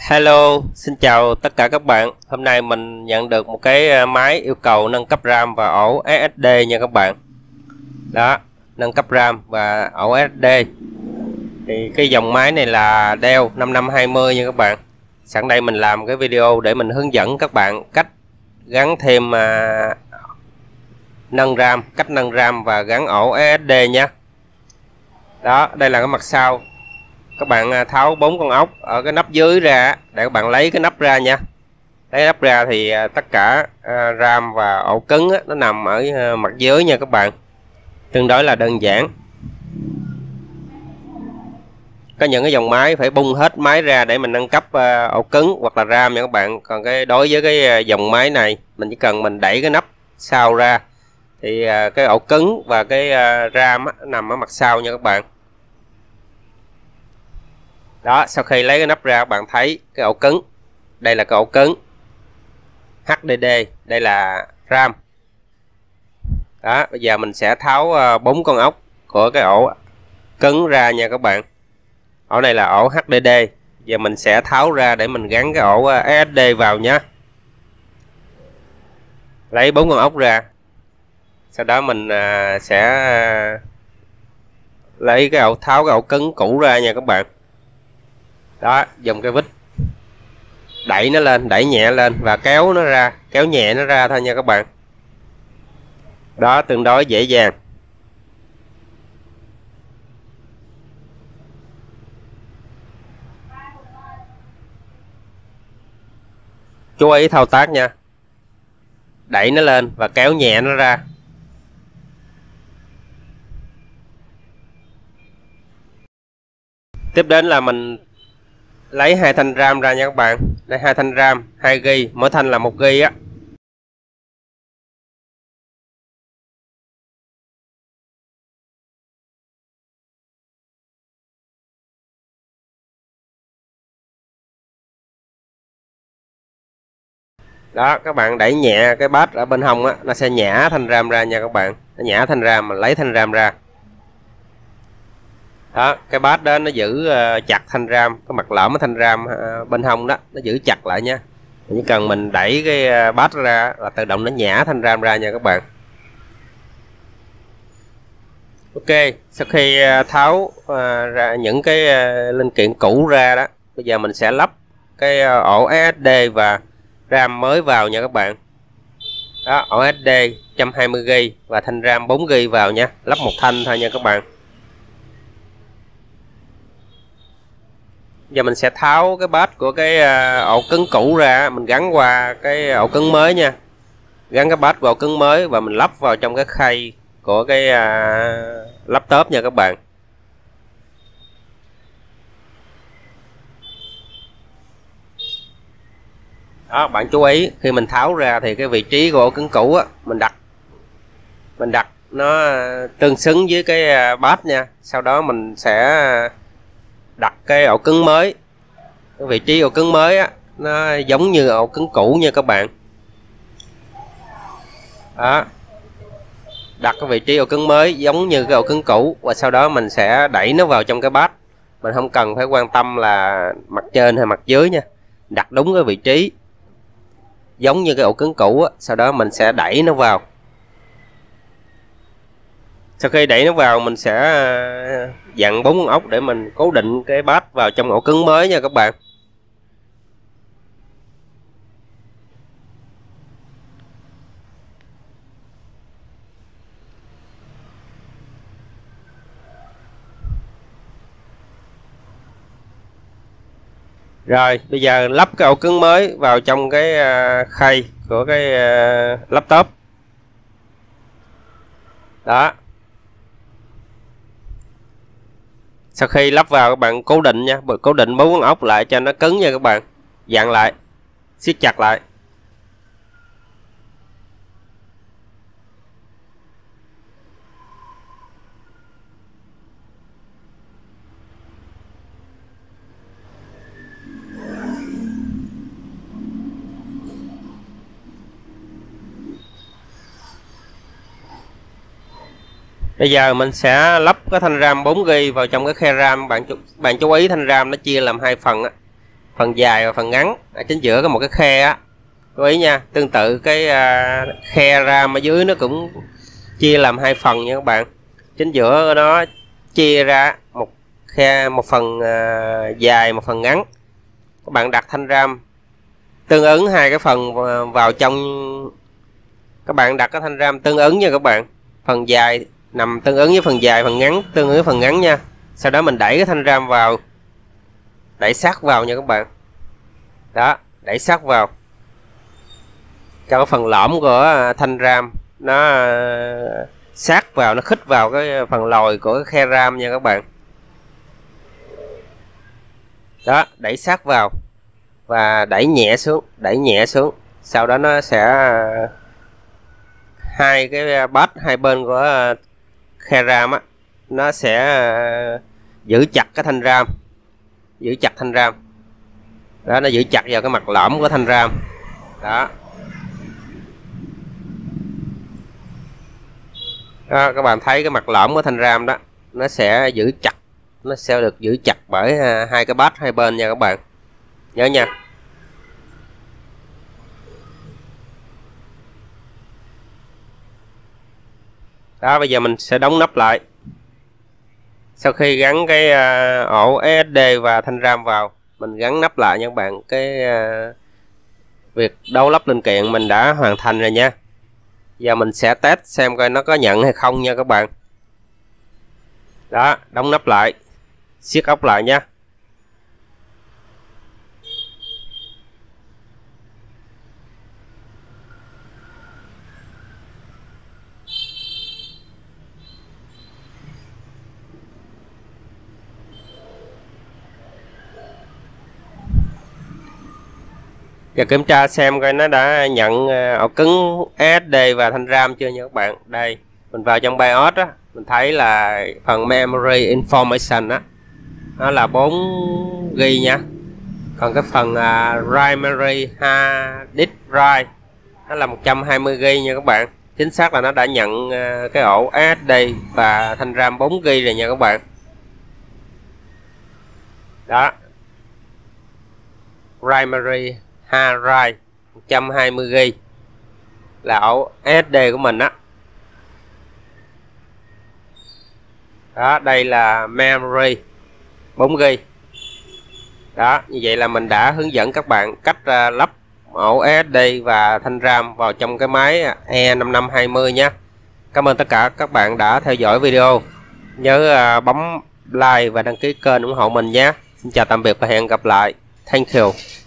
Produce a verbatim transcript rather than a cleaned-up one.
Hello, xin chào tất cả các bạn. Hôm nay mình nhận được một cái máy yêu cầu nâng cấp RAM và ổ ét ét đê nha các bạn. Đó, nâng cấp RAM và ổ ét ét đê. Thì cái dòng máy này là Dell năm năm hai mươi nha các bạn. Sẵn đây mình làm cái video để mình hướng dẫn các bạn cách gắn thêm à, nâng RAM, cách nâng RAM và gắn ổ ét ét đê nha. Đó, đây là cái mặt sau. Các bạn tháo bốn con ốc ở cái nắp dưới ra để các bạn lấy cái nắp ra nha. Lấy nắp ra thì tất cả RAM và ổ cứng nó nằm ở mặt dưới nha các bạn. Tương đối là đơn giản. Có những cái dòng máy phải bung hết máy ra để mình nâng cấp ổ cứng hoặc là RAM nha các bạn. Còn cái đối với cái dòng máy này mình chỉ cần mình đẩy cái nắp sau ra thì cái ổ cứng và cái RAM nó nằm ở mặt sau nha các bạn. Đó, sau khi lấy cái nắp ra bạn thấy cái ổ cứng. Đây là cái ổ cứng hát đê đê, đây là RAM. Đó, bây giờ mình sẽ tháo bốn con ốc của cái ổ cứng ra nha các bạn. Ổ này là ổ hát đê đê. Giờ mình sẽ tháo ra để mình gắn cái ổ ét ét đê vào nhé. Lấy bốn con ốc ra. Sau đó mình sẽ lấy cái ổ tháo cái ổ cứng cũ ra nha các bạn. Đó, dùng cái vít đẩy nó lên, đẩy nhẹ lên và kéo nó ra, kéo nhẹ nó ra thôi nha các bạn. Đó, tương đối dễ dàng. Chú ý thao tác nha. Đẩy nó lên và kéo nhẹ nó ra. Tiếp đến là mình lấy hai thanh RAM ra nha các bạn. Đây hai thanh RAM hai gi ga bai, mỗi thanh là một gi ga bai á. Đó, các bạn đẩy nhẹ cái bát ở bên hông á, nó sẽ nhả thanh RAM ra nha các bạn. Nó nhả thanh RAM, mình lấy thanh RAM ra. Đó, cái bát đó nó giữ chặt thanh RAM, cái mặt lõm của thanh RAM bên hông đó, nó giữ chặt lại nha. Chỉ cần mình đẩy cái bát ra là tự động nó nhả thanh RAM ra nha các bạn. Ok, sau khi tháo ra những cái linh kiện cũ ra đó, bây giờ mình sẽ lắp cái ổ ét ét đê và RAM mới vào nha các bạn. Đó, ổ ét ét đê một trăm hai mươi gi ga bai và thanh RAM bốn gi ga bai vào nha, lắp một thanh thôi nha các bạn. Giờ mình sẽ tháo cái bát của cái ổ cứng cũ ra, mình gắn qua cái ổ cứng mới nha. Gắn cái bát vào ổ cứng mới và mình lắp vào trong cái khay của cái uh, laptop nha các bạn. Đó, bạn chú ý khi mình tháo ra thì cái vị trí của ổ cứng cũ á, mình đặt mình đặt nó tương xứng với cái bát nha. Sau đó mình sẽ đặt cái ổ cứng mới, cái vị trí ổ cứng mới á nó giống như ổ cứng cũ nha các bạn. Đó, đặt cái vị trí ổ cứng mới giống như cái ổ cứng cũ và sau đó mình sẽ đẩy nó vào trong cái bát. Mình không cần phải quan tâm là mặt trên hay mặt dưới nha, đặt đúng cái vị trí giống như cái ổ cứng cũ á. Sau đó mình sẽ đẩy nó vào. Sau khi đẩy nó vào mình sẽ dặn bốn con ốc để mình cố định cái bát vào trong ổ cứng mới nha các bạn. Rồi bây giờ lắp cái ổ cứng mới vào trong cái khay của cái laptop. Đó, sau khi lắp vào các bạn cố định nha, cố định bốn con ốc lại cho nó cứng nha các bạn, dặn lại, siết chặt lại. Bây giờ mình sẽ lắp cái thanh RAM bốn gi ga bai vào trong cái khe RAM. Bạn bạn chú ý thanh RAM nó chia làm hai phần á. phần dài và phần ngắn. Ở chính giữa có một cái khe á, chú ý nha. Tương tự cái uh, khe RAM ở dưới nó cũng chia làm hai phần nha các bạn. Chính giữa nó chia ra một khe, một phần uh, dài, một phần ngắn. Các bạn đặt thanh RAM tương ứng hai cái phần vào trong, các bạn đặt cái thanh RAM tương ứng nha các bạn. Phần dài nằm tương ứng với phần dài, phần ngắn tương ứng với phần ngắn nha. Sau đó mình đẩy cái thanh RAM vào, đẩy sát vào nha các bạn. Đó, đẩy sát vào cho cái phần lõm của thanh RAM nó sát vào, nó khít vào cái phần lồi của cái khe RAM nha các bạn. Đó, đẩy sát vào và đẩy nhẹ xuống, đẩy nhẹ xuống. Sau đó nó sẽ hai cái bát hai bên của khe RAM á, nó sẽ giữ chặt cái thanh RAM, giữ chặt thanh RAM. Đó, nó giữ chặt vào cái mặt lõm của thanh RAM. Đó. Đó, các bạn thấy cái mặt lõm của thanh RAM đó, nó sẽ giữ chặt, nó sẽ được giữ chặt bởi hai cái bát hai bên nha các bạn. Nhớ nha. Đó, bây giờ mình sẽ đóng nắp lại. Sau khi gắn cái uh, ổ ét ét đê và thanh RAM vào, mình gắn nắp lại nha các bạn. Cái uh, việc đấu lắp linh kiện mình đã hoàn thành rồi nha. Giờ mình sẽ test xem coi nó có nhận hay không nha các bạn. Đó, đóng nắp lại, siết ốc lại nha. Và kiểm tra xem coi nó đã nhận ổ cứng ét ét đê và thanh RAM chưa nha các bạn. Đây, mình vào trong BIOS á, mình thấy là phần Memory Information á, nó là bốn gi ga bai nha. Còn cái phần uh, Primary Hard Disk Drive nó là một trăm hai mươi gi ga bai nha các bạn. Chính xác là nó đã nhận uh, cái ổ ét ét đê và thanh RAM bốn gi ga bai rồi nha các bạn. Đó, Primary Hard Drive một trăm hai mươi gi ga bai là ổ ét ét đê của mình á. Đó, đây là Memory bốn gi ga bai. Đó, như vậy là mình đã hướng dẫn các bạn cách uh, lắp ổ ét ét đê và thanh RAM vào trong cái máy E năm năm hai mươi nhé. Cảm ơn tất cả các bạn đã theo dõi video. Nhớ uh, bấm like và đăng ký kênh ủng hộ mình nhé. Xin chào tạm biệt và hẹn gặp lại. Thank you.